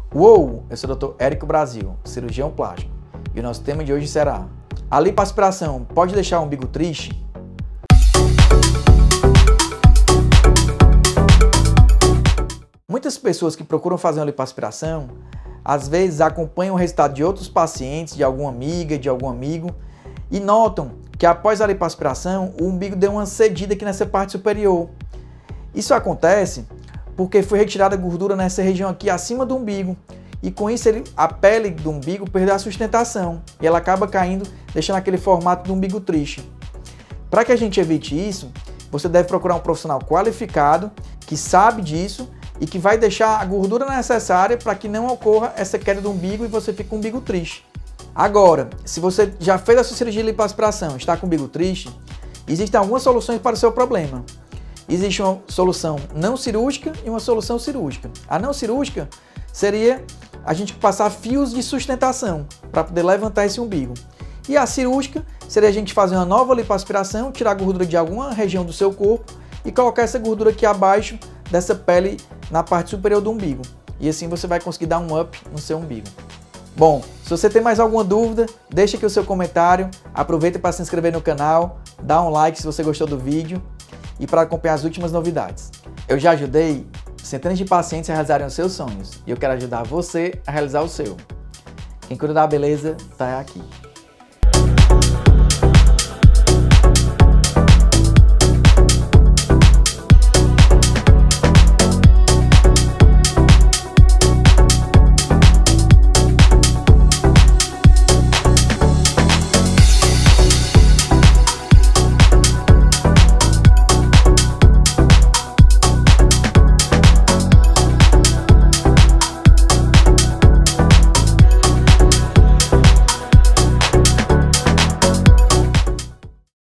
Uou! Eu sou o Dr. Érico Brasil, cirurgião plástico, e o nosso tema de hoje será: a lipoaspiração pode deixar o umbigo triste? Muitas pessoas que procuram fazer uma lipoaspiração, às vezes acompanham o resultado de outros pacientes, de alguma amiga, de algum amigo, e notam que após a lipoaspiração, o umbigo deu uma cedida aqui nessa parte superior. Isso acontece porque foi retirada a gordura nessa região aqui acima do umbigo, e com isso a pele do umbigo perdeu a sustentação e ela acaba caindo, deixando aquele formato do umbigo triste. Para que a gente evite isso, você deve procurar um profissional qualificado que sabe disso e que vai deixar a gordura necessária para que não ocorra essa queda do umbigo e você fique com o umbigo triste. Agora, se você já fez a sua cirurgia de lipoaspiração e está com o umbigo triste, existem algumas soluções para o seu problema. Existe uma solução não cirúrgica e uma solução cirúrgica. A não cirúrgica seria a gente passar fios de sustentação para poder levantar esse umbigo. E a cirúrgica seria a gente fazer uma nova lipoaspiração, tirar a gordura de alguma região do seu corpo e colocar essa gordura aqui abaixo dessa pele na parte superior do umbigo. E assim você vai conseguir dar um up no seu umbigo. Bom, se você tem mais alguma dúvida, deixa aqui o seu comentário, aproveita para se inscrever no canal, dá um like se você gostou do vídeo e para acompanhar as últimas novidades. Eu já ajudei centenas de pacientes a realizarem os seus sonhos e eu quero ajudar você a realizar o seu. Quem cuida da beleza está aqui.